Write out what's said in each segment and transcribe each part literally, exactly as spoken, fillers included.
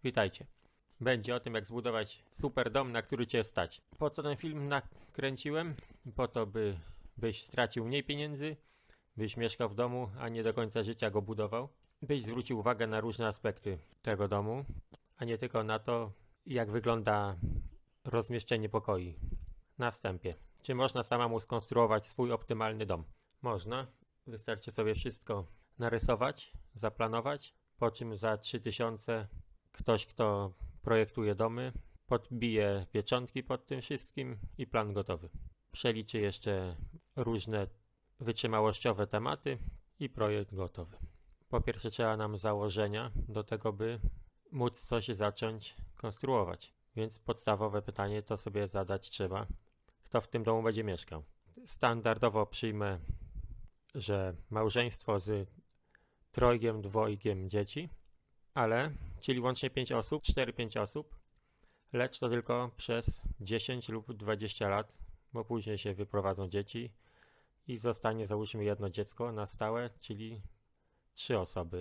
Witajcie. Będzie o tym, jak zbudować super dom, na który cię stać. Po co ten film nakręciłem? Po to, by byś stracił mniej pieniędzy, byś mieszkał w domu, a nie do końca życia go budował. Byś zwrócił uwagę na różne aspekty tego domu, a nie tylko na to, jak wygląda rozmieszczenie pokoi. Na wstępie. Czy można samemu skonstruować swój optymalny dom? Można. Wystarczy sobie wszystko narysować, zaplanować, po czym za trzy tysiące ktoś, kto projektuje domy, podbije pieczątki pod tym wszystkim i plan gotowy. Przeliczy jeszcze różne wytrzymałościowe tematy i projekt gotowy. Po pierwsze trzeba nam założenia do tego, by móc coś zacząć konstruować. Więc podstawowe pytanie to sobie zadać trzeba, kto w tym domu będzie mieszkał. Standardowo przyjmę, że małżeństwo z trojgiem, dwojgiem dzieci, ale, czyli łącznie pięć osób, cztery pięć osób, lecz to tylko przez dziesięć lub dwadzieścia lat, bo później się wyprowadzą dzieci i zostanie załóżmy jedno dziecko na stałe, czyli trzy osoby.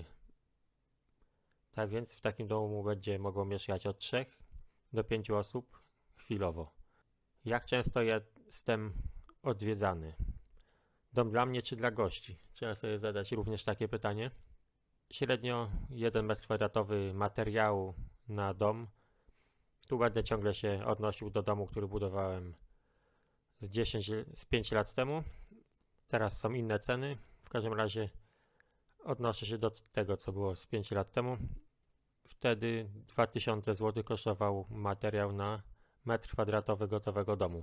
Tak więc w takim domu będzie mogło mieszkać od trzech do pięciu osób chwilowo. Jak często jestem odwiedzany? Dom dla mnie czy dla gości? Trzeba sobie zadać również takie pytanie. Średnio jeden metr kwadratowy materiału na dom. Tu będę ciągle się odnosił do domu, który budowałem z dziesięć, z pięć lat temu. Teraz są inne ceny. W każdym razie odnoszę się do tego, co było z pięć lat temu. Wtedy dwa tysiące złotych kosztował materiał na metr kwadratowy gotowego domu.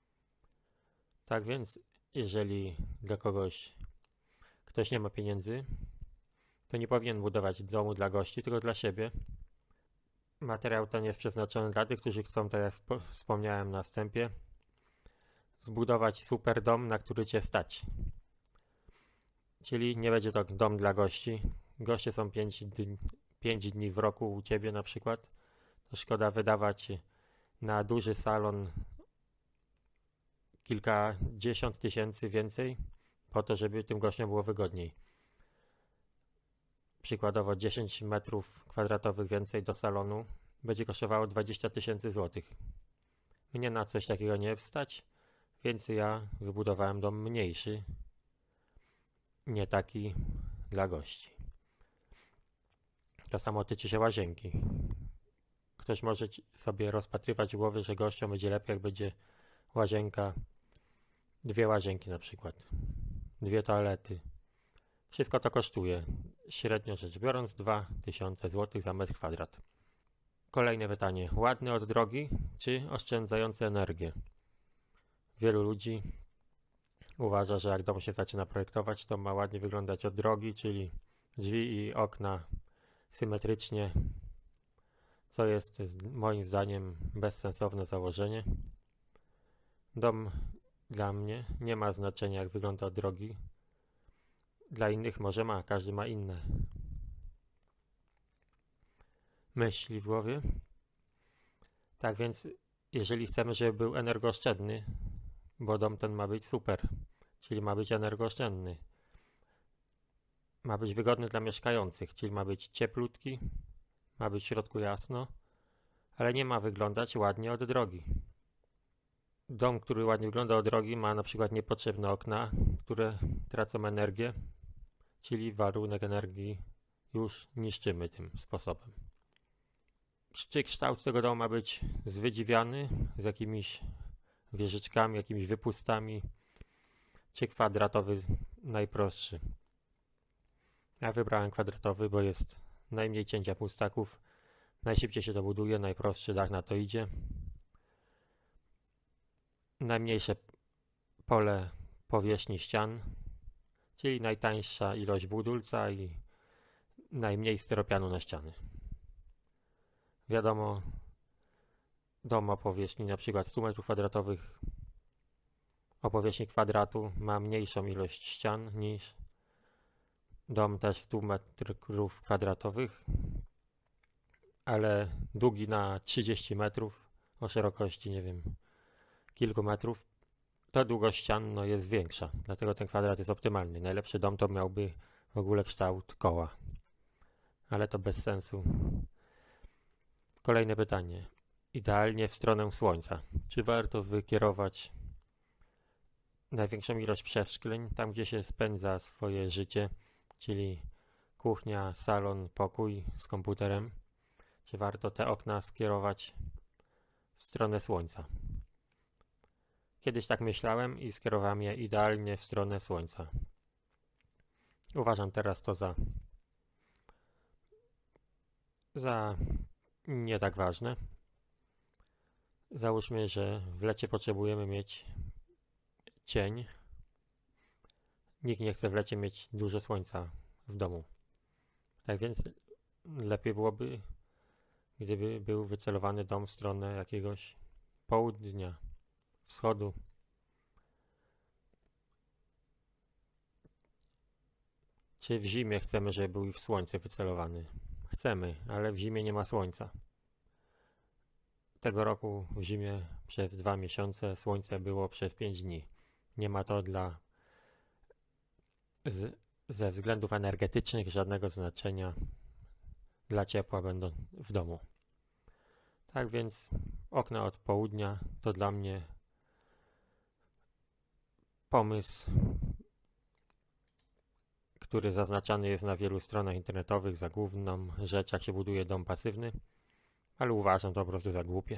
Tak więc, jeżeli dla kogoś ktoś nie ma pieniędzy, to nie powinien budować domu dla gości, tylko dla siebie. Materiał ten jest przeznaczony dla tych, którzy chcą, tak jak wspomniałem na wstępie, zbudować super dom, na który cię stać. Czyli nie będzie to dom dla gości. Goście są pięć dni, pięć dni w roku u ciebie na przykład. To szkoda wydawać na duży salon kilkadziesiąt tysięcy więcej po to, żeby tym gościom było wygodniej. Przykładowo dziesięć metrów kwadratowych więcej do salonu będzie kosztowało dwadzieścia tysięcy złotych. Mnie na coś takiego nie wstać, więc ja wybudowałem dom mniejszy, nie taki dla gości. To samo tyczy się łazienki. Ktoś może sobie rozpatrywać w głowie, że gościom będzie lepiej, jak będzie łazienka, dwie łazienki na przykład, dwie toalety. Wszystko to kosztuje, średnio rzecz biorąc, dwa tysiące złotych za metr kwadrat. Kolejne pytanie. Ładny od drogi, czy oszczędzający energię? Wielu ludzi uważa, że jak dom się zaczyna projektować, to ma ładnie wyglądać od drogi, czyli drzwi i okna symetrycznie, co jest moim zdaniem bezsensowne założenie. Dom dla mnie nie ma znaczenia, jak wygląda od drogi. Dla innych może ma, każdy ma inne myśli w głowie. Tak więc, jeżeli chcemy, żeby był energooszczędny, bo dom ten ma być super, czyli ma być energooszczędny, ma być wygodny dla mieszkających, czyli ma być cieplutki, ma być w środku jasno, ale nie ma wyglądać ładnie od drogi. Dom, który ładnie wygląda od drogi, ma na przykład niepotrzebne okna, które tracą energię, czyli warunek energii już niszczymy tym sposobem. Czy kształt tego domu ma być zwydziwiany, z jakimiś wieżyczkami, jakimiś wypustami, czy kwadratowy najprostszy? Ja wybrałem kwadratowy, bo jest najmniej cięcia pustaków, najszybciej się to buduje, najprostszy dach na to idzie, najmniejsze pole powierzchni ścian, czyli najtańsza ilość budulca i najmniej styropianu na ściany. Wiadomo, dom o powierzchni na przykład sto metrów kwadratowych o powierzchni kwadratu ma mniejszą ilość ścian niż dom też sto metrów kwadratowych, ale długi na trzydzieści metrów o szerokości, nie wiem, kilku metrów, to długość ścian no, jest większa, dlatego ten kwadrat jest optymalny. Najlepszy dom to miałby w ogóle kształt koła, ale to bez sensu. Kolejne pytanie. Idealnie w stronę słońca. Czy warto wykierować największą ilość przeszkleń tam, gdzie się spędza swoje życie, czyli kuchnia, salon, pokój z komputerem? Czy warto te okna skierować w stronę słońca? Kiedyś tak myślałem i skierowałem je idealnie w stronę słońca. Uważam teraz to za za nie tak ważne. Załóżmy, że w lecie potrzebujemy mieć cień. Nikt nie chce w lecie mieć dużo słońca w domu. Tak więc lepiej byłoby, gdyby był wycelowany dom w stronę jakiegoś południa, wschodu. Czy w zimie chcemy, żeby był w słońce wycelowany? Chcemy, ale w zimie nie ma słońca. Tego roku w zimie przez dwa miesiące słońce było przez pięć dni. Nie ma to dla z, ze względów energetycznych żadnego znaczenia dla ciepła będą w domu. Tak więc okna od południa to dla mnie pomysł, który zaznaczany jest na wielu stronach internetowych za główną rzecz, jak się buduje dom pasywny, ale uważam to po prostu za głupie.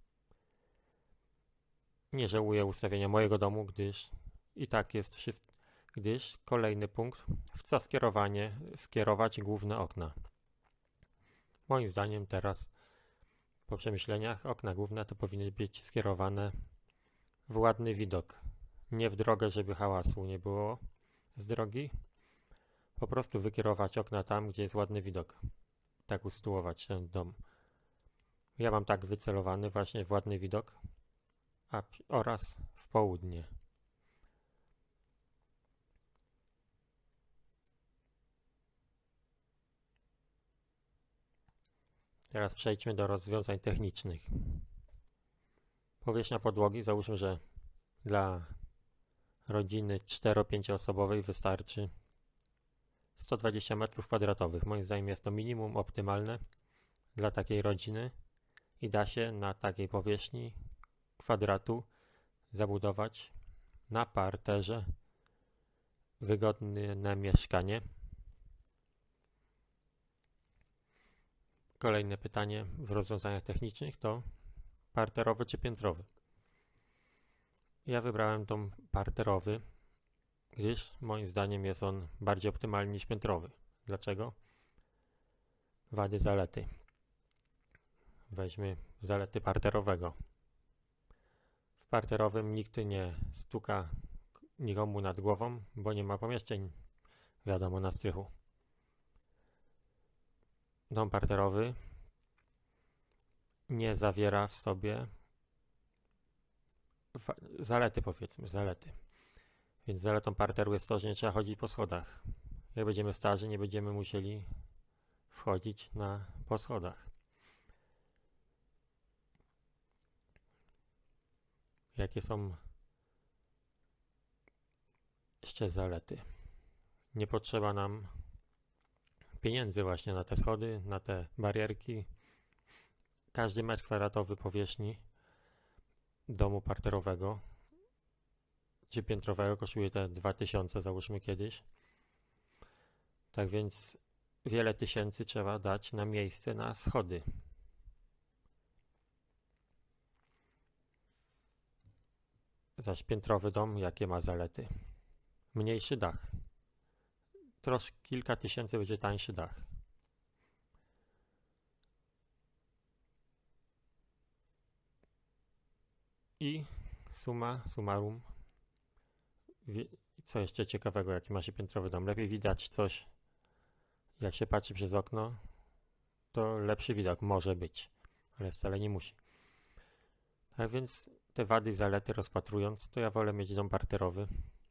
Nie żałuję ustawienia mojego domu, gdyż i tak jest wszystko, gdyż kolejny punkt, w co skierowanie skierować główne okna. Moim zdaniem teraz po przemyśleniach okna główne to powinny być skierowane w ładny widok, nie w drogę, żeby hałasu nie było z drogi. Po prostu wykierować okna tam, gdzie jest ładny widok. Tak usytuować ten dom. Ja mam tak wycelowany właśnie w ładny widok a, oraz w południe. Teraz przejdźmy do rozwiązań technicznych. Powierzchnia podłogi, załóżmy, że dla rodziny cztero-pięcioosobowej wystarczy sto dwadzieścia metrów kwadratowych. Moim zdaniem jest to minimum optymalne dla takiej rodziny i da się na takiej powierzchni kwadratu zabudować na parterze wygodne mieszkanie. Kolejne pytanie w rozwiązaniach technicznych to parterowy czy piętrowy? Ja wybrałem dom parterowy, gdyż moim zdaniem jest on bardziej optymalny niż piętrowy. Dlaczego? Wady, zalety. Weźmy zalety parterowego. W parterowym nikt nie stuka nikomu nad głową, bo nie ma pomieszczeń, wiadomo, na strychu. Dom parterowy nie zawiera w sobie zalety, powiedzmy, zalety. Więc zaletą parteru jest to, że nie trzeba chodzić po schodach. Jak będziemy starzy, nie będziemy musieli wchodzić na, po schodach. Jakie są jeszcze zalety? Nie potrzeba nam pieniędzy właśnie na te schody, na te barierki. Każdy metr kwadratowy powierzchni domu parterowego czy piętrowego kosztuje te dwa tysiące, załóżmy kiedyś. Tak więc wiele tysięcy trzeba dać na miejsce na schody. Zaś piętrowy dom, jakie ma zalety? Mniejszy dach. Troszkę kilka tysięcy będzie tańszy dach. I summa summarum, co jeszcze ciekawego, jaki ma się piętrowy dom? Lepiej widać coś, jak się patrzy przez okno, to lepszy widok może być, ale wcale nie musi. Tak więc te wady i zalety rozpatrując, to ja wolę mieć dom parterowy,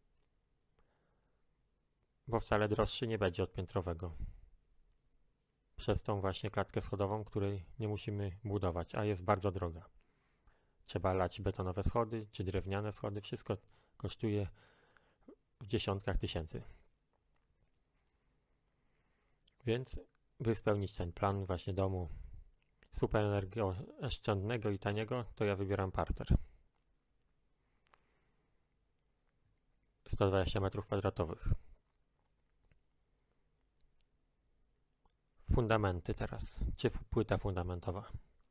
bo wcale droższy nie będzie od piętrowego. Przez tą właśnie klatkę schodową, której nie musimy budować, a jest bardzo droga. Trzeba lać betonowe schody, czy drewniane schody, wszystko kosztuje w dziesiątkach tysięcy. Więc by spełnić ten plan właśnie domu super energooszczędnego i taniego, to ja wybieram parter. sto dwadzieścia metrów kwadratowych. Fundamenty teraz, czy płyta fundamentowa.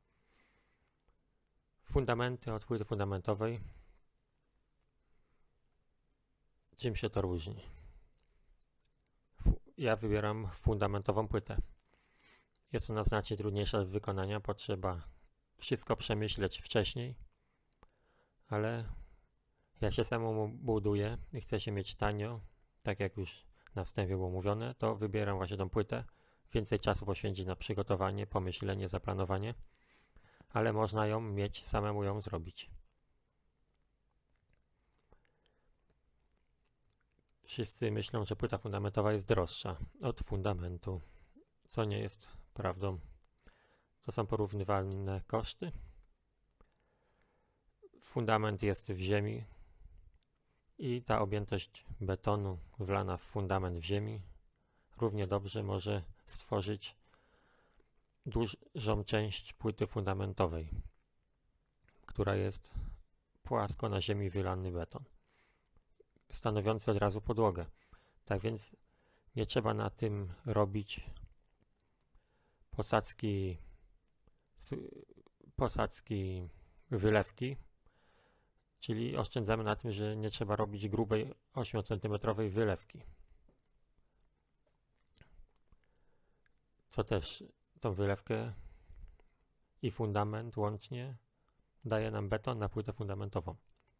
Fundamenty od płyty fundamentowej. Czym się to różni? Ja wybieram fundamentową płytę. Jest ona znacznie trudniejsza do wykonania, potrzeba wszystko przemyśleć wcześniej, ale jak się samemu buduję i chce się mieć tanio, tak jak już na wstępie było mówione, to wybieram właśnie tą płytę. Więcej czasu poświęcić na przygotowanie, pomyślenie, zaplanowanie, ale można ją mieć, samemu ją zrobić. Wszyscy myślą, że płyta fundamentowa jest droższa od fundamentu, co nie jest prawdą. To są porównywalne koszty. Fundament jest w ziemi i ta objętość betonu wlana w fundament w ziemi równie dobrze może stworzyć dużą część płyty fundamentowej, która jest płasko na ziemi wylany beton, stanowiący od razu podłogę. Tak więc nie trzeba na tym robić posadzki, posadzki wylewki, czyli oszczędzamy na tym, że nie trzeba robić grubej ośmiocentymetrowej wylewki. Co też tą wylewkę i fundament łącznie daje nam beton na płytę fundamentową.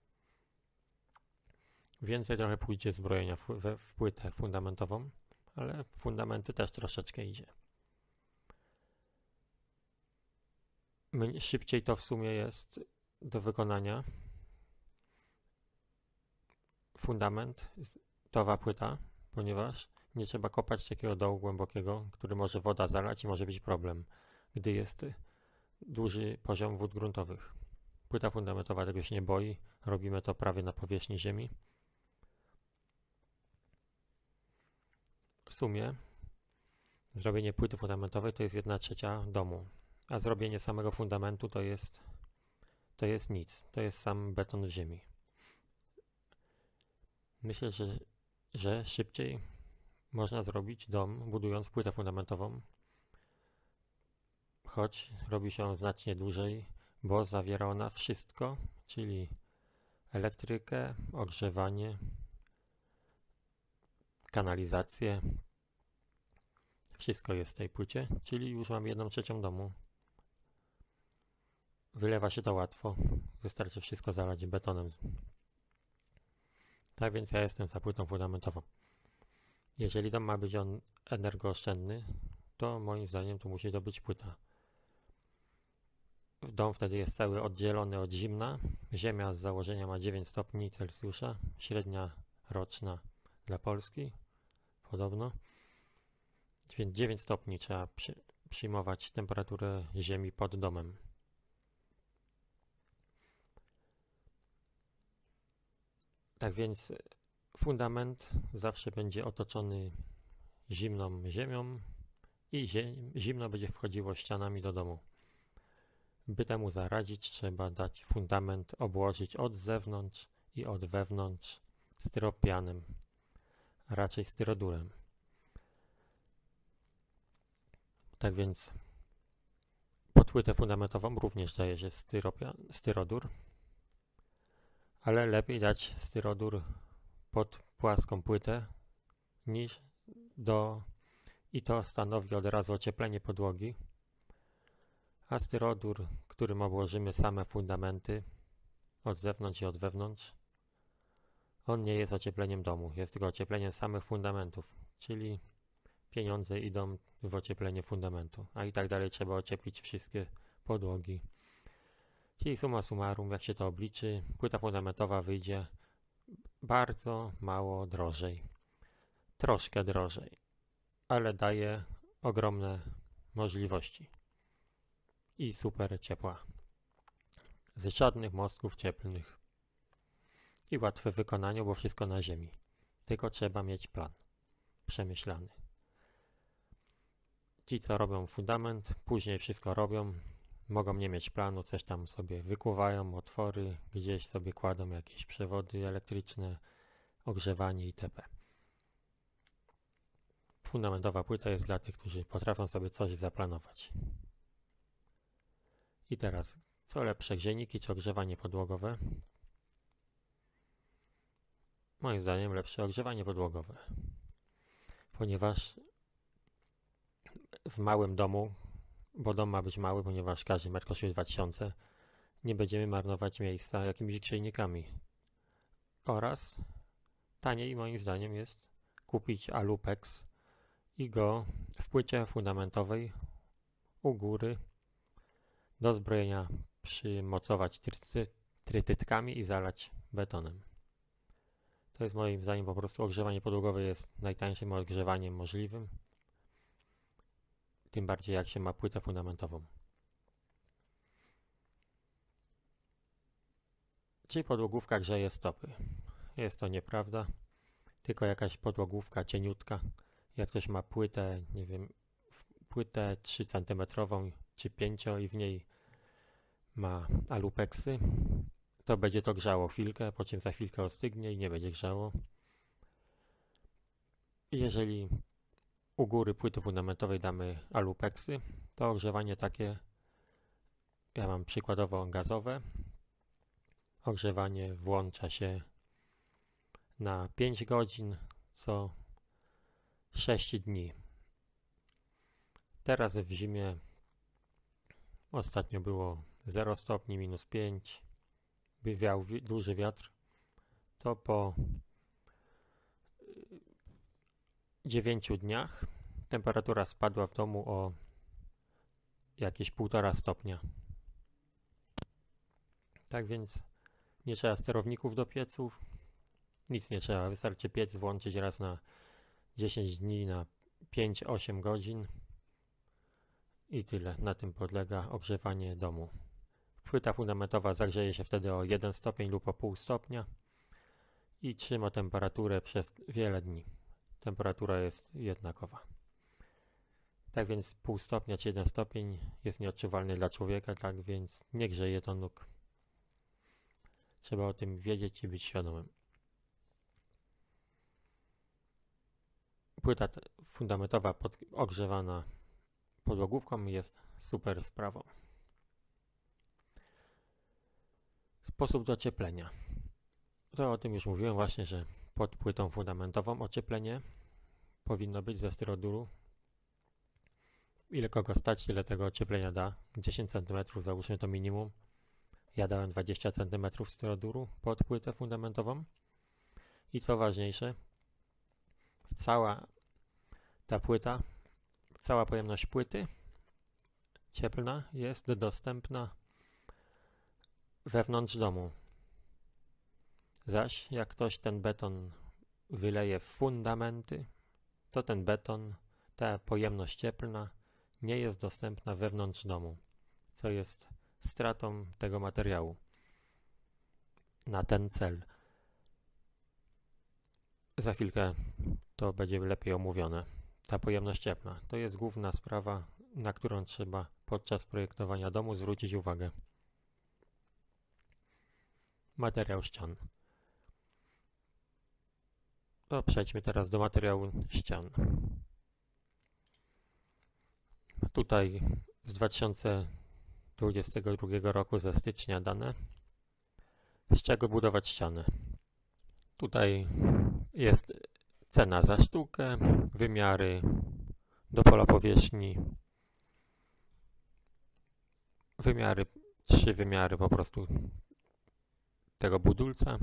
Więcej trochę pójdzie zbrojenia w, w, w płytę fundamentową, ale w fundamenty też troszeczkę idzie. Szybciej to w sumie jest do wykonania. Fundament, towa płyta, ponieważ nie trzeba kopać takiego dołu głębokiego, który może woda zalać i może być problem, gdy jest duży poziom wód gruntowych. Płyta fundamentowa tego się nie boi, robimy to prawie na powierzchni ziemi. W sumie zrobienie płyty fundamentowej to jest jedna trzecia domu, a zrobienie samego fundamentu to jest, to jest nic, to jest sam beton w ziemi. Myślę, że, że szybciej można zrobić dom, budując płytę fundamentową, choć robi się on znacznie dłużej, bo zawiera ona wszystko, czyli elektrykę, ogrzewanie, kanalizację. Wszystko jest w tej płycie, czyli już mam jedną trzecią domu. Wylewa się to łatwo, wystarczy wszystko zalać betonem. Tak więc ja jestem za płytą fundamentową. Jeżeli dom ma być on energooszczędny, to moim zdaniem tu musi to być płyta. Dom wtedy jest cały oddzielony od zimna. Ziemia z założenia ma dziewięć stopni Celsjusza, średnia roczna dla Polski, podobno. Więc dziewięć stopni trzeba przy, przyjmować temperaturę ziemi pod domem. Tak więc fundament zawsze będzie otoczony zimną ziemią i ziem, zimno będzie wchodziło ścianami do domu. By temu zaradzić, trzeba dać fundament obłożyć od zewnątrz i od wewnątrz styropianem, a raczej styrodurem. Tak więc pod płytę fundamentową również daje się styropian, styrodur, ale lepiej dać styrodur pod płaską płytę niż do i to stanowi od razu ocieplenie podłogi, a styrodur, którym obłożymy same fundamenty od zewnątrz i od wewnątrz, on nie jest ociepleniem domu, jest tylko ociepleniem samych fundamentów, czyli pieniądze idą w ocieplenie fundamentu, a i tak dalej trzeba ocieplić wszystkie podłogi. Czyli summa summarum, jak się to obliczy, płyta fundamentowa wyjdzie bardzo mało drożej. Troszkę drożej, ale daje ogromne możliwości. I super ciepła. Z żadnych mostków cieplnych. I łatwe w wykonaniu, bo wszystko na ziemi. Tylko trzeba mieć plan. Przemyślany. Ci, co robią fundament, później wszystko robią. mogą nie mieć planu, coś tam sobie wykuwają, otwory, gdzieś sobie kładą jakieś przewody elektryczne, ogrzewanie itp. Fundamentowa płyta jest dla tych, którzy potrafią sobie coś zaplanować. I teraz, co lepsze, grzejniki czy ogrzewanie podłogowe? Moim zdaniem lepsze ogrzewanie podłogowe, ponieważ w małym domu, bo dom ma być mały, ponieważ każdy metr kosztuje dwa tysiące, nie będziemy marnować miejsca jakimiś grzejnikami. Oraz taniej moim zdaniem jest kupić Alupex i go w płycie fundamentowej u góry do zbrojenia przymocować tryty, trytytkami i zalać betonem. To jest moim zdaniem po prostu ogrzewanie podłogowe jest najtańszym odgrzewaniem możliwym. Tym bardziej jak się ma płytę fundamentową. Czy podłogówka grzeje stopy? Jest to nieprawda. Tylko jakaś podłogówka cieniutka. Jak ktoś ma płytę, nie wiem, płytę trzy centymetry czy pięć i w niej ma alupeksy, to będzie to grzało chwilkę, po czym za chwilkę ostygnie i nie będzie grzało. Jeżeli u góry płyty fundamentowej damy alupeksy, to ogrzewanie takie, ja mam przykładowo gazowe, ogrzewanie włącza się na pięć godzin co sześć dni. Teraz w zimie ostatnio było zero stopni, minus pięć, by wiał wi duży wiatr, to po dziewięciu dniach temperatura spadła w domu o jakieś półtora stopnia. Tak więc nie trzeba sterowników do pieców, nic nie trzeba, wystarczy piec włączyć raz na dziesięć dni na pięć osiem godzin i tyle. Na tym podlega ogrzewanie domu. Płyta fundamentowa zagrzeje się wtedy o jeden stopień lub o pół stopnia i trzyma temperaturę przez wiele dni. Temperatura jest jednakowa. Tak więc pół stopnia czy jeden stopień jest nieodczuwalny dla człowieka, tak więc nie grzeje to nóg. Trzeba o tym wiedzieć i być świadomym. Płyta fundamentowa pod, ogrzewana podłogówką jest super sprawą. Sposób docieplenia. To o tym już mówiłem właśnie, że pod płytą fundamentową ocieplenie powinno być ze styroduru. Ile kogo stać, tyle tego ocieplenia da. dziesięć centymetrów załóżmy to minimum. Ja dałem dwadzieścia centymetrów styroduru pod płytę fundamentową. I co ważniejsze, cała ta płyta, cała pojemność płyty cieplna jest dostępna wewnątrz domu. Zaś jak ktoś ten beton wyleje w fundamenty, to ten beton, ta pojemność cieplna nie jest dostępna wewnątrz domu, co jest stratą tego materiału na ten cel. Za chwilkę to będzie lepiej omówione. Ta pojemność cieplna to jest główna sprawa, na którą trzeba podczas projektowania domu zwrócić uwagę. Materiał ścian. To przejdźmy teraz do materiału ścian. Tutaj z dwa tysiące dwudziestego drugiego roku ze stycznia dane, z czego budować ściany. Tutaj jest cena za sztukę, wymiary do pola powierzchni, wymiary, trzy wymiary po prostu tego budulca,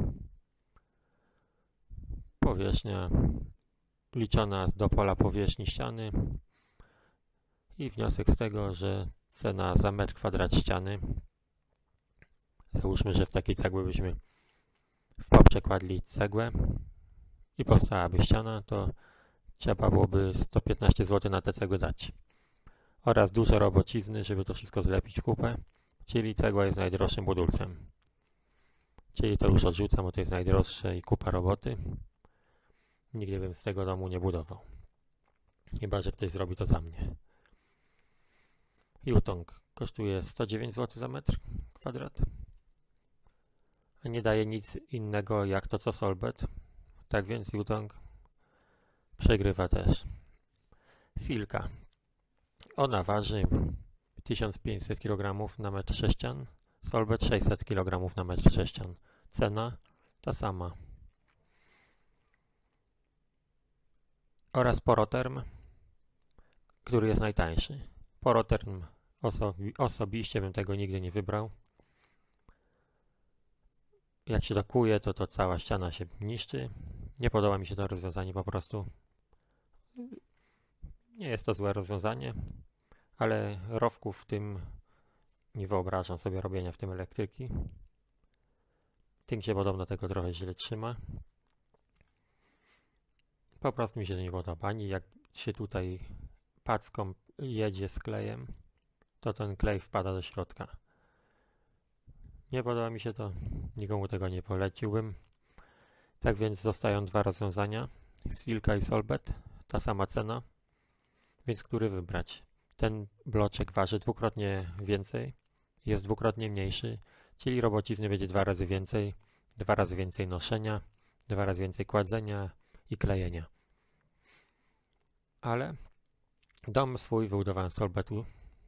powierzchnia liczona do pola powierzchni ściany i wniosek z tego, że cena za metr kwadrat ściany, załóżmy, że w takiej cegły byśmy w papcze kładli cegłę i powstałaby ściana, to trzeba byłoby sto piętnaście złotych na te cegły dać. Oraz dużo robocizny, żeby to wszystko zlepić w kupę, czyli cegła jest najdroższym budulcem. Czyli to już odrzucam, bo to jest najdroższe i kupa roboty. Nigdy bym z tego domu nie budował. Chyba że ktoś zrobi to za mnie. I utąg kosztuje sto dziewięć złotych za metr kwadrat. A nie daje nic innego jak to co Solbet. Tak więc Yutong przegrywa też. Silka. Ona waży tysiąc pięćset kilogramów na metr sześcian. Solbet sześćset kilogramów na metr sześcian. Cena ta sama. Oraz Poroterm, który jest najtańszy. Poroterm osobi osobiście bym tego nigdy nie wybrał. Jak się dokuje, to to cała ściana się niszczy. Nie podoba mi się to rozwiązanie po prostu. Nie jest to złe rozwiązanie, ale rowków w tym nie wyobrażam sobie robienia w tym elektryki. Tynk się podobno tego trochę źle trzyma. Po prostu mi się to nie podoba. Ani jak się tutaj packą jedzie z klejem, to ten klej wpada do środka. Nie podoba mi się to, nikomu tego nie poleciłbym. Tak więc zostają dwa rozwiązania, Silka i Solbet, ta sama cena, więc który wybrać? Ten bloczek waży dwukrotnie więcej, jest dwukrotnie mniejszy, czyli robocizny będzie dwa razy więcej, dwa razy więcej noszenia, dwa razy więcej kładzenia i klejenia. Ale dom swój wybudowałem z Solbetu.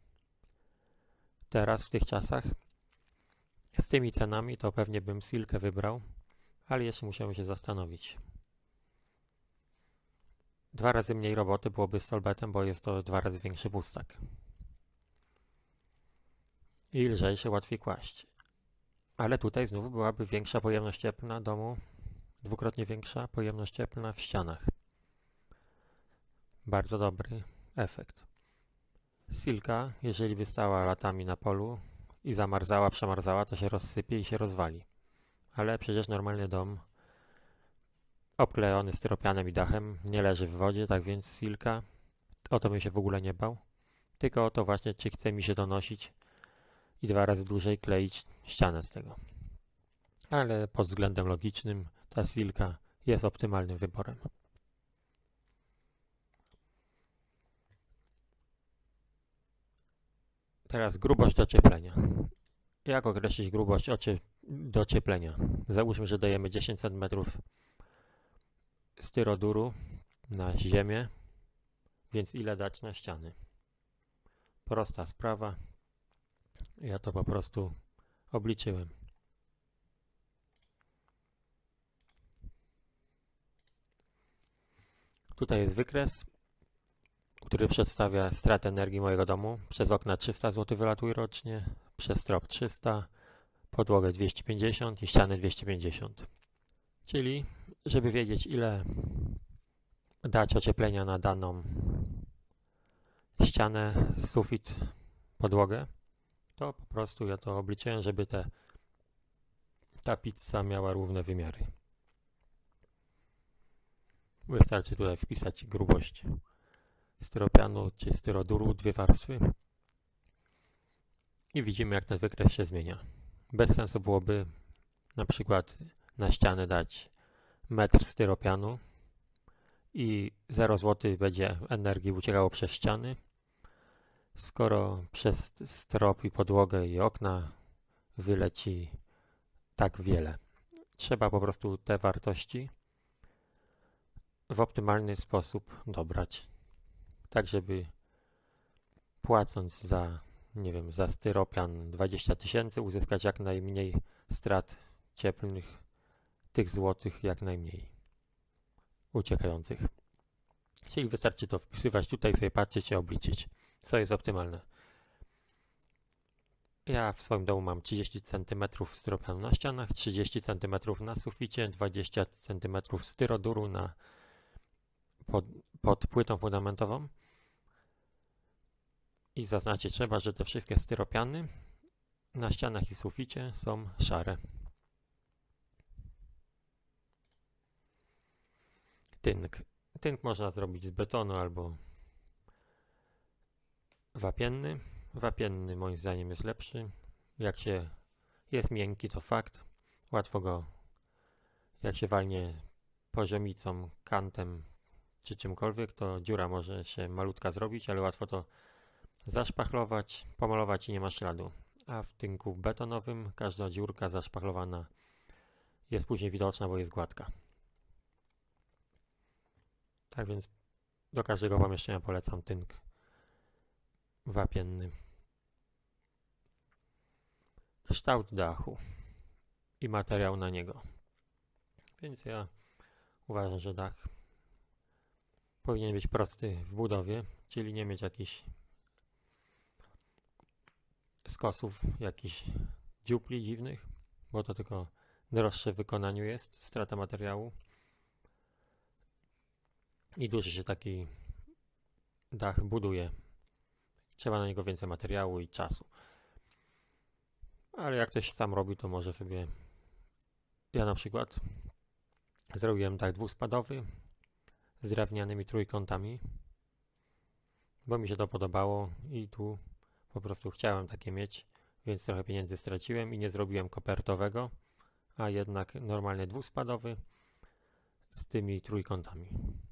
Teraz w tych czasach z tymi cenami to pewnie bym Silkę wybrał, ale jeszcze musiałem się zastanowić. Dwa razy mniej roboty byłoby z Solbetem, bo jest to dwa razy większy pustak. I lżejszy, łatwiej kłaść. Ale tutaj znów byłaby większa pojemność cieplna domu, dwukrotnie większa pojemność cieplna w ścianach. Bardzo dobry efekt. Silka, jeżeli by stała latami na polu i zamarzała, przemarzała, to się rozsypie i się rozwali. Ale przecież normalny dom obklejony styropianem i dachem nie leży w wodzie, tak więc Silka, o to bym się w ogóle nie bał. Tylko o to właśnie, czy chce mi się donosić i dwa razy dłużej kleić ścianę z tego. Ale pod względem logicznym ta Silka jest optymalnym wyborem. Teraz grubość docieplenia. Jak określić grubość docieplenia? Załóżmy, że dajemy dziesięć centymetrów styroduru na ziemię, więc ile dać na ściany? Prosta sprawa. Ja to po prostu obliczyłem. Tutaj jest wykres, który przedstawia stratę energii mojego domu. Przez okna trzysta złotych wylatuje rocznie, przez strop trzysta, podłogę dwieście pięćdziesiąt i ściany dwieście pięćdziesiąt. Czyli, żeby wiedzieć, ile dać ocieplenia na daną ścianę, sufit, podłogę, to po prostu ja to obliczyłem, żeby te, ta pizza miała równe wymiary. Wystarczy tutaj wpisać grubość styropianu czy styroduru, dwie warstwy i widzimy, jak ten wykres się zmienia. Bez sensu byłoby na przykład na ścianę dać metr styropianu i zero złotych będzie energii uciekało przez ściany, skoro przez strop i podłogę i okna wyleci tak wiele. Trzeba po prostu te wartości w optymalny sposób dobrać, tak żeby płacąc za, nie wiem, za styropian dwadzieścia tysięcy uzyskać jak najmniej strat cieplnych, tych złotych jak najmniej uciekających. Czyli wystarczy to wpisywać tutaj, sobie patrzeć i obliczyć, co jest optymalne. Ja w swoim domu mam trzydzieści centymetrów styropianu na ścianach, trzydzieści centymetrów na suficie, dwadzieścia centymetrów styroduru na, pod, pod płytą fundamentową. I zaznaczyć trzeba, że te wszystkie styropiany na ścianach i suficie są szare. Tynk. Tynk można zrobić z betonu albo wapienny. Wapienny moim zdaniem jest lepszy. Jak się jest miękki, to fakt. Łatwo go, jak się walnie poziomicą, kantem czy czymkolwiek, to dziura może się malutka zrobić, ale łatwo to zaszpachlować, pomalować i nie ma śladu. A w tynku betonowym każda dziurka zaszpachlowana jest później widoczna, bo jest gładka. Tak więc do każdego pomieszczenia polecam tynk wapienny. Kształt dachu i materiał na niego. Więc ja uważam, że dach powinien być prosty w budowie, czyli nie mieć jakichś skosów, jakichś dziupli dziwnych, bo to tylko droższe w wykonaniu jest, strata materiału. I duży się taki dach buduje. Trzeba na niego więcej materiału i czasu. Ale jak ktoś sam robi, to może sobie... Ja na przykład zrobiłem tak dwuspadowy z drewnianymi trójkątami, bo mi się to podobało i tu po prostu chciałem takie mieć, więc trochę pieniędzy straciłem i nie zrobiłem kopertowego, a jednak normalnie dwuspadowy z tymi trójkątami.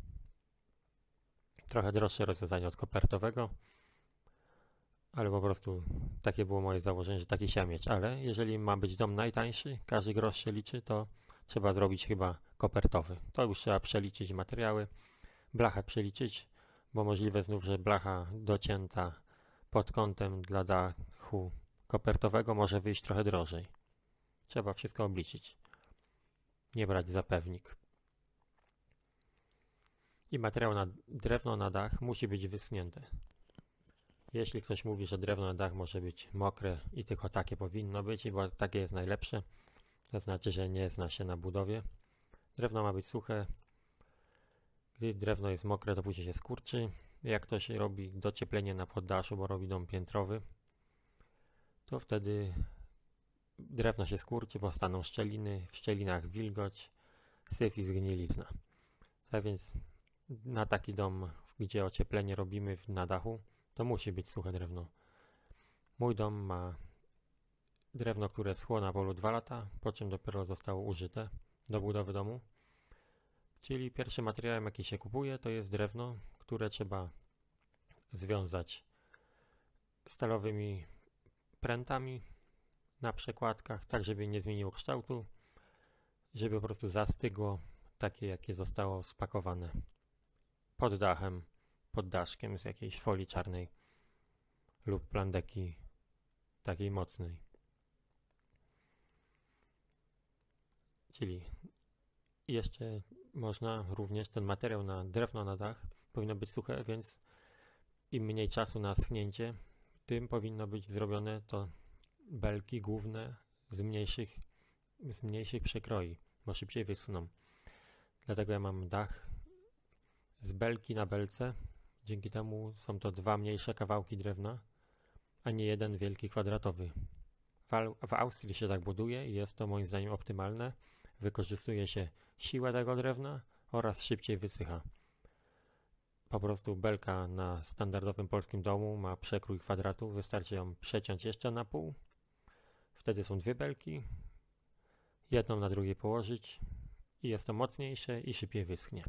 Trochę droższe rozwiązanie od kopertowego, ale po prostu takie było moje założenie, że taki chciałem mieć. Ale jeżeli ma być dom najtańszy, każdy grosz się liczy, to trzeba zrobić chyba kopertowy. To już trzeba przeliczyć materiały, blachę przeliczyć, bo możliwe znów, że blacha docięta pod kątem dla dachu kopertowego może wyjść trochę drożej. Trzeba wszystko obliczyć. Nie brać za pewnik. I materiał na drewno na dach musi być wyschnięte. Jeśli ktoś mówi, że drewno na dach może być mokre i tylko takie powinno być, bo takie jest najlepsze, to znaczy, że nie zna się na budowie. Drewno ma być suche. Gdy drewno jest mokre, to później się skurczy. Jak ktoś robi docieplenie na poddaszu, bo robi dom piętrowy, to wtedy drewno się skurczy, bo staną szczeliny, w szczelinach wilgoć, syf i zgnilizna. Tak więc na taki dom, gdzie ocieplenie robimy na dachu, to musi być suche drewno. Mój dom ma drewno, które schło na polu dwa lata, po czym dopiero zostało użyte do budowy domu. Czyli pierwszym materiałem, jaki się kupuje, to jest drewno, które trzeba związać stalowymi prętami na przekładkach, tak żeby nie zmieniło kształtu, żeby po prostu zastygło takie, jakie zostało spakowane pod dachem, pod daszkiem z jakiejś folii czarnej lub plandeki takiej mocnej. Czyli jeszcze można również ten materiał na drewno na dach powinno być suche, więc im mniej czasu na schnięcie, tym powinno być zrobione to belki główne z mniejszych, z mniejszych przekroi, bo szybciej wyschną. Dlatego ja mam dach z belki na belce. Dzięki temu są to dwa mniejsze kawałki drewna, a nie jeden wielki kwadratowy. W, w Austrii się tak buduje i jest to moim zdaniem optymalne. Wykorzystuje się siłę tego drewna oraz szybciej wysycha. Po prostu belka na standardowym polskim domu ma przekrój kwadratu, wystarczy ją przeciąć jeszcze na pół. Wtedy są dwie belki, jedną na drugiej położyć i jest to mocniejsze i szybciej wyschnie.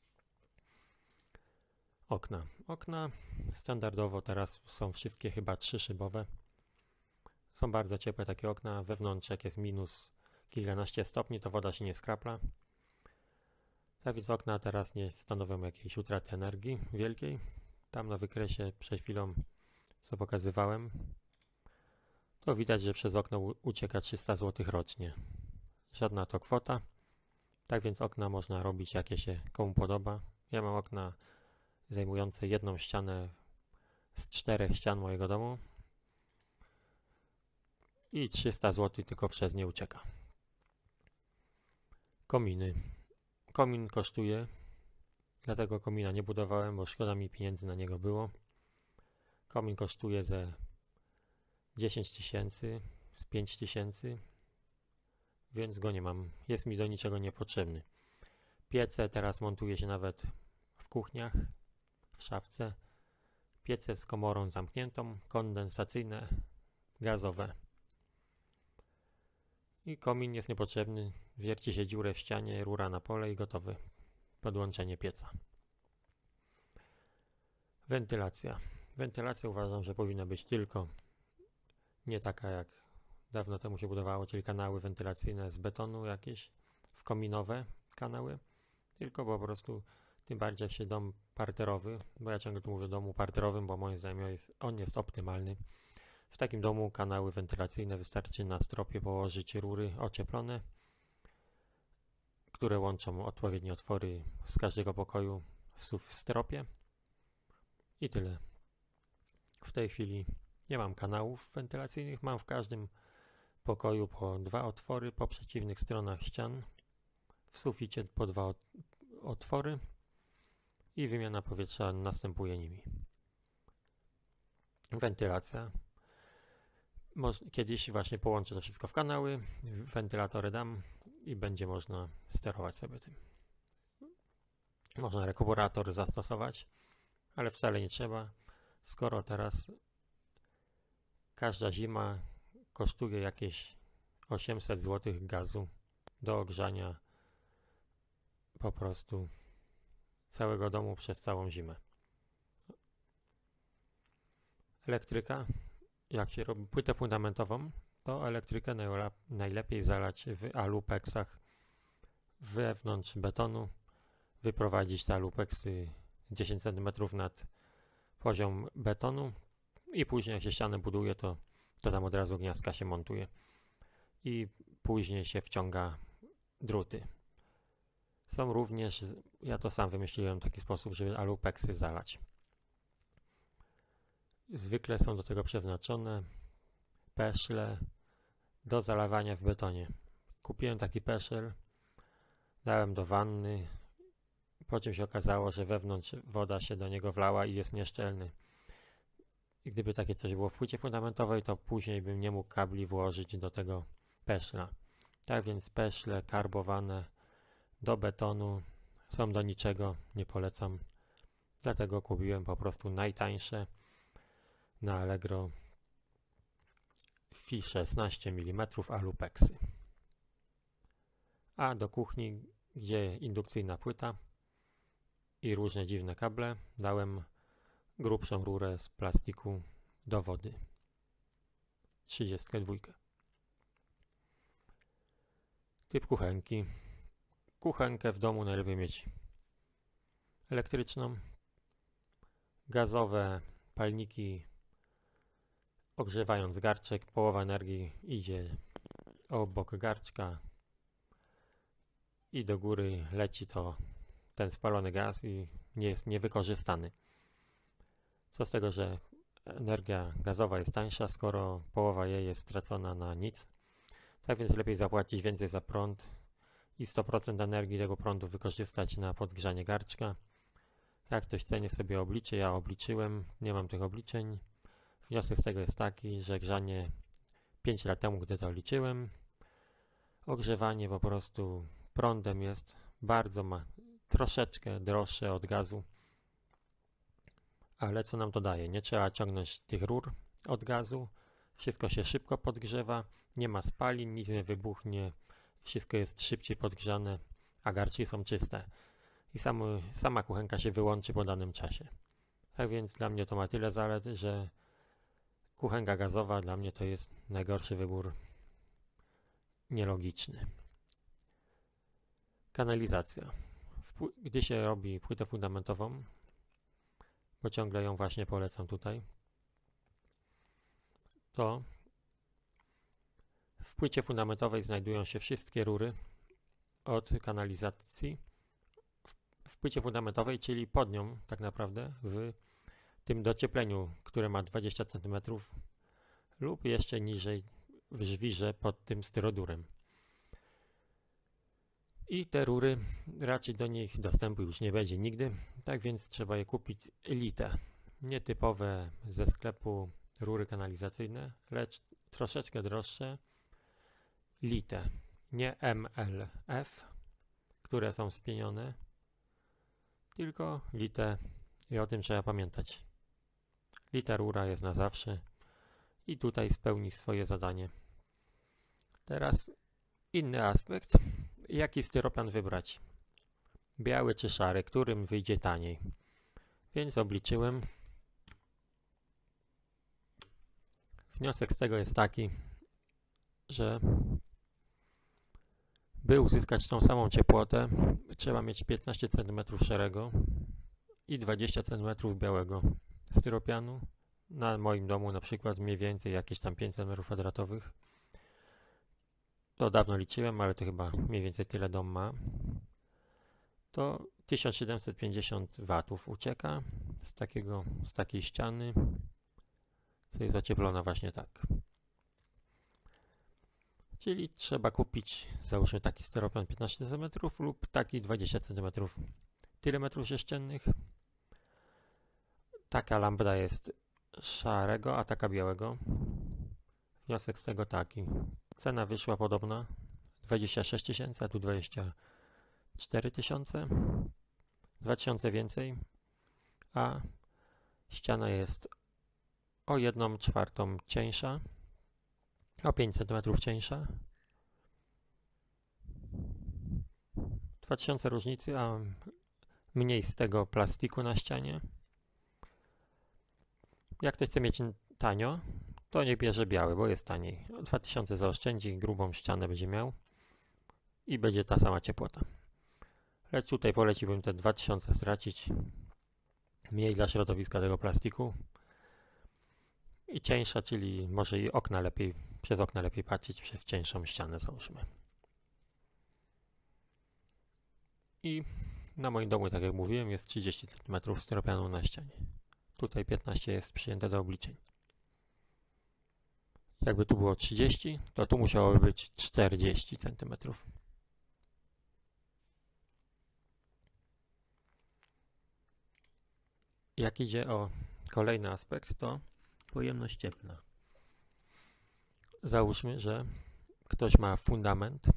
Okna. Okna standardowo teraz są wszystkie chyba trzyszybowe. Są bardzo ciepłe takie okna. Wewnątrz jak jest minus kilkanaście stopni, to woda się nie skrapla. Tak więc okna teraz nie stanowią jakiejś utraty energii wielkiej. Tam na wykresie przed chwilą, co pokazywałem, to widać, że przez okno ucieka trzysta złotych rocznie. Żadna to kwota. Tak więc okna można robić jakie się komu podoba. Ja mam okna zajmujące jedną ścianę z czterech ścian mojego domu i trzysta złotych tylko przez nie ucieka. Kominy. Komin kosztuje, dlatego komina nie budowałem, bo szkoda mi pieniędzy na niego było. Komin kosztuje ze dziesięć tysięcy, z pięć tysięcy, więc go nie mam. Jest mi do niczego niepotrzebny. Piece teraz montuje się nawet w kuchniach, w szafce. Piece z komorą zamkniętą, kondensacyjne, gazowe. I komin jest niepotrzebny. Wierci się dziurę w ścianie, rura na pole i gotowy. Podłączenie pieca. Wentylacja. Wentylacja uważam, że powinna być tylko nie taka jak dawno temu się budowało, czyli kanały wentylacyjne z betonu jakieś, wkominowe kanały, tylko po prostu, tym bardziej jak się dom parterowy, bo ja ciągle tu mówię o domu parterowym, bo moim zdaniem jest, on jest optymalny. W takim domu kanały wentylacyjne wystarczy na stropie położyć rury ocieplone, które łączą odpowiednie otwory z każdego pokoju w stropie i tyle. W tej chwili nie mam kanałów wentylacyjnych, mam w każdym pokoju po dwa otwory po przeciwnych stronach ścian, w suficie po dwa otwory i wymiana powietrza następuje nimi. Wentylacja. Kiedyś właśnie połączę to wszystko w kanały, wentylatory dam i będzie można sterować sobie tym. Można rekuperator zastosować, ale wcale nie trzeba, skoro teraz każda zima kosztuje jakieś osiemset złotych gazu do ogrzania po prostu całego domu przez całą zimę. Elektryka. Jak się robi płytę fundamentową, to elektrykę najlepiej zalać w alupeksach wewnątrz betonu, wyprowadzić te alupeksy dziesięć centymetrów nad poziom betonu i później jak się ścianę buduje, to, to tam od razu gniazdka się montuje i później się wciąga druty. Są również, ja to sam wymyśliłem w taki sposób, żeby alupeksy zalać. Zwykle są do tego przeznaczone peszle do zalawania w betonie. Kupiłem taki peszel, dałem do wanny, po czym się okazało, że wewnątrz woda się do niego wlała i jest nieszczelny. I gdyby takie coś było w płycie fundamentowej, to później bym nie mógł kabli włożyć do tego peszla. Tak więc peszle karbowane do betonu są do niczego, nie polecam. Dlatego kupiłem po prostu najtańsze na Allegro Fi szesnaście milimetrów alupeksy. A do kuchni, gdzie indukcyjna płyta i różne dziwne kable, dałem grubszą rurę z plastiku do wody. trzydziestkę dwa. Typ kuchenki. Kuchenkę w domu najlepiej mieć elektryczną. Gazowe palniki, ogrzewając garczek, połowa energii idzie obok garczka i do góry leci to ten spalony gaz i nie jest niewykorzystany. Co z tego, że energia gazowa jest tańsza, skoro połowa jej jest stracona na nic. Tak więc lepiej zapłacić więcej za prąd i sto procent energii tego prądu wykorzystać na podgrzanie garczka. Jak ktoś chce, niech sobie obliczy. Ja obliczyłem, nie mam tych obliczeń. Wniosek z tego jest taki, że grzanie pięć lat temu, gdy to liczyłem, ogrzewanie po prostu prądem jest bardzo ma troszeczkę droższe od gazu. Ale co nam to daje? Nie trzeba ciągnąć tych rur od gazu, wszystko się szybko podgrzewa, nie ma spalin, nic nie wybuchnie, wszystko jest szybciej podgrzane, a garnki są czyste. I sam, sama kuchenka się wyłączy po danym czasie. Tak więc dla mnie to ma tyle zalet, że kuchenka gazowa dla mnie to jest najgorszy wybór, nielogiczny. Kanalizacja. Gdy się robi płytę fundamentową, bo ciągle ją właśnie polecam tutaj, to w płycie fundamentowej znajdują się wszystkie rury od kanalizacji. W, w płycie fundamentowej, czyli pod nią tak naprawdę, w tym dociepleniu, które ma dwadzieścia centymetrów lub jeszcze niżej w żwirze pod tym styrodurem. I te rury, raczej do nich dostępu już nie będzie nigdy, tak więc trzeba je kupić lite. Nietypowe ze sklepu rury kanalizacyjne, lecz troszeczkę droższe, lite. Nie M L F, które są spienione, tylko lite i o tym trzeba pamiętać. Lita rura jest na zawsze i tutaj spełni swoje zadanie. Teraz inny aspekt. Jaki styropian wybrać? Biały czy szary, którym wyjdzie taniej? Więc obliczyłem Wniosek z tego jest taki, że by uzyskać tą samą ciepłotę, trzeba mieć piętnaście centymetrów szarego i dwadzieścia centymetrów białego styropianu. Na moim domu na przykład mniej więcej jakieś tam pięć centymetrów kwadratowych. To dawno liczyłem, ale to chyba mniej więcej tyle dom ma. To tysiąc siedemset pięćdziesiąt watów ucieka z, takiego, z takiej ściany, co jest ocieplona właśnie tak. Czyli trzeba kupić, załóżmy taki styropian piętnaście centymetrów lub taki dwadzieścia centymetrów. Tyle metrów sześciennych. Taka lambda jest szarego, a taka białego. Wniosek z tego taki. Cena wyszła podobna. dwadzieścia sześć tysięcy, a tu dwadzieścia cztery tysiące. dwa tysiące więcej. A ściana jest o jedną czwartą cieńsza. O pięć centymetrów cieńsza. dwa tysiące różnicy, a mniej z tego plastiku na ścianie. Jak ktoś chce mieć tanio, to nie bierze biały, bo jest taniej. dwa tysiące zaoszczędzi, grubą ścianę będzie miał i będzie ta sama ciepłota. Lecz tutaj poleciłbym te dwa tysiące stracić. Mniej dla środowiska tego plastiku. I cieńsza, czyli może i okna lepiej, przez okna lepiej patrzeć, przez cieńszą ścianę załóżmy. I na moim domu, tak jak mówiłem, jest trzydzieści centymetrów styropianu na ścianie. Tutaj piętnaście jest przyjęte do obliczeń. Jakby tu było trzydzieści, to tu musiałoby być czterdzieści centymetrów. Jak idzie o kolejny aspekt, to pojemność cieplna. Załóżmy, że ktoś ma fundament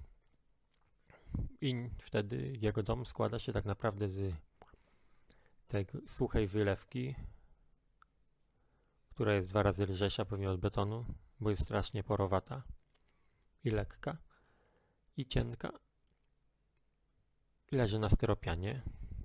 i wtedy jego dom składa się tak naprawdę z tej suchej wylewki, która jest dwa razy lżejsza pewnie od betonu, bo jest strasznie porowata i lekka i cienka. Leży na styropianie.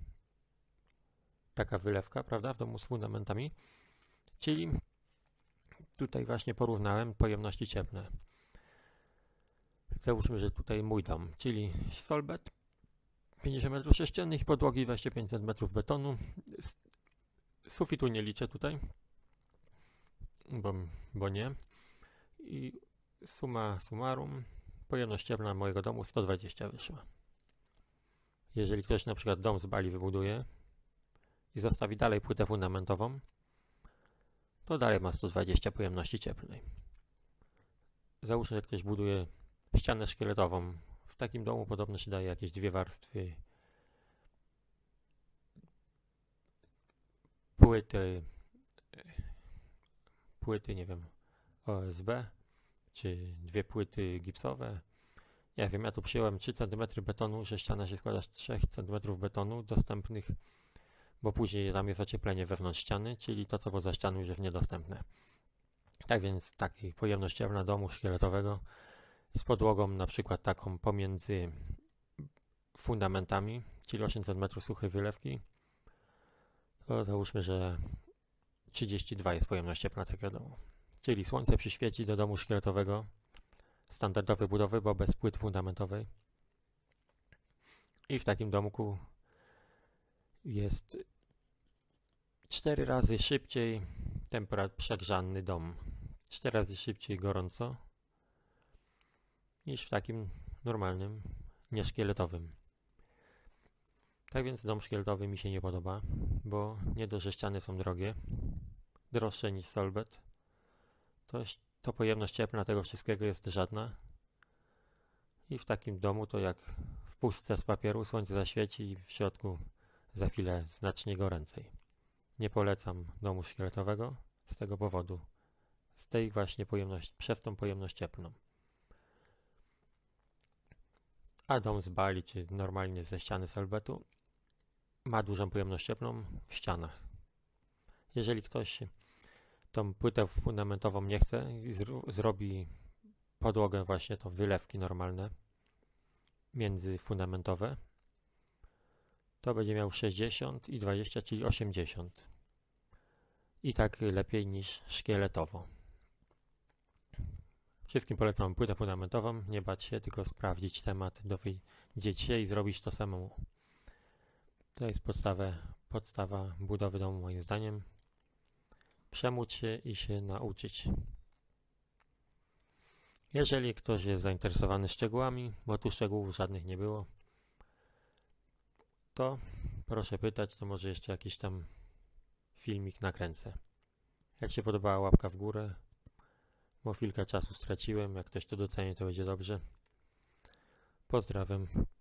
Taka wylewka, prawda, w domu z fundamentami. Czyli tutaj właśnie porównałem pojemności cieplne. Załóżmy, że tutaj mój dom, czyli Solbet, pięćdziesiąt metrów sześciennych i podłogi dwadzieścia pięć centymetrów betonu. Sufitu nie liczę tutaj, bo, bo nie. I summa summarum, pojemność cieplna mojego domu sto dwadzieścia wyszła. Jeżeli ktoś na przykład dom z bali wybuduje i zostawi dalej płytę fundamentową, to dalej ma sto dwadzieścia pojemności cieplnej. Załóżmy, że ktoś buduje ścianę szkieletową. W takim domu podobno się daje jakieś dwie warstwy płyty, płyty, nie wiem, O S B, czy dwie płyty gipsowe. Ja wiem, ja tu przyjąłem trzy centymetry betonu, że ściana się składa z trzy centymetry betonu dostępnych, bo później tam jest ocieplenie wewnątrz ściany, czyli to, co poza ścianą już jest niedostępne. Tak więc taki pojemność cieplna domu szkieletowego z podłogą na przykład taką pomiędzy fundamentami, czyli osiem centymetrów suchej wylewki, to załóżmy, że trzydzieści dwa jest pojemność cieplna takiego domu. Czyli słońce przyświeci do domu szkieletowego standardowej budowy, bo bez płyty fundamentowej. I w takim domku jest cztery razy szybciej temperat przegrzany dom. cztery razy szybciej gorąco niż w takim normalnym, nieszkieletowym. Tak więc dom szkieletowy mi się nie podoba, bo nie dość, że ściany są drogie, droższe niż Solbet, to, to pojemność cieplna tego wszystkiego jest żadna. I w takim domu to jak w pustce z papieru słońce zaświeci i w środku za chwilę znacznie goręcej. Nie polecam domu szkieletowego z tego powodu. Z tej właśnie pojemności, przez tą pojemność cieplną. A dom z bali, czy normalnie ze ściany Solbetu, ma dużą pojemność cieplną w ścianach. Jeżeli ktoś tą płytę fundamentową nie chce i zro zrobi podłogę właśnie to wylewki normalne międzyfundamentowe, to będzie miał sześćdziesiąt i dwadzieścia, czyli osiemdziesiąt. I tak lepiej niż szkieletowo. Wszystkim polecam płytę fundamentową, nie bać się, tylko sprawdzić temat, dowiedzieć się i zrobić to samemu. To jest podstawę, podstawa budowy domu moim zdaniem. Przemóc się i się nauczyć. Jeżeli ktoś jest zainteresowany szczegółami, bo tu szczegółów żadnych nie było, to proszę pytać, to może jeszcze jakiś tam filmik nakręcę. Jak się podobała, łapka w górę, bo chwilkę czasu straciłem. Jak ktoś to doceni, to będzie dobrze. Pozdrawiam.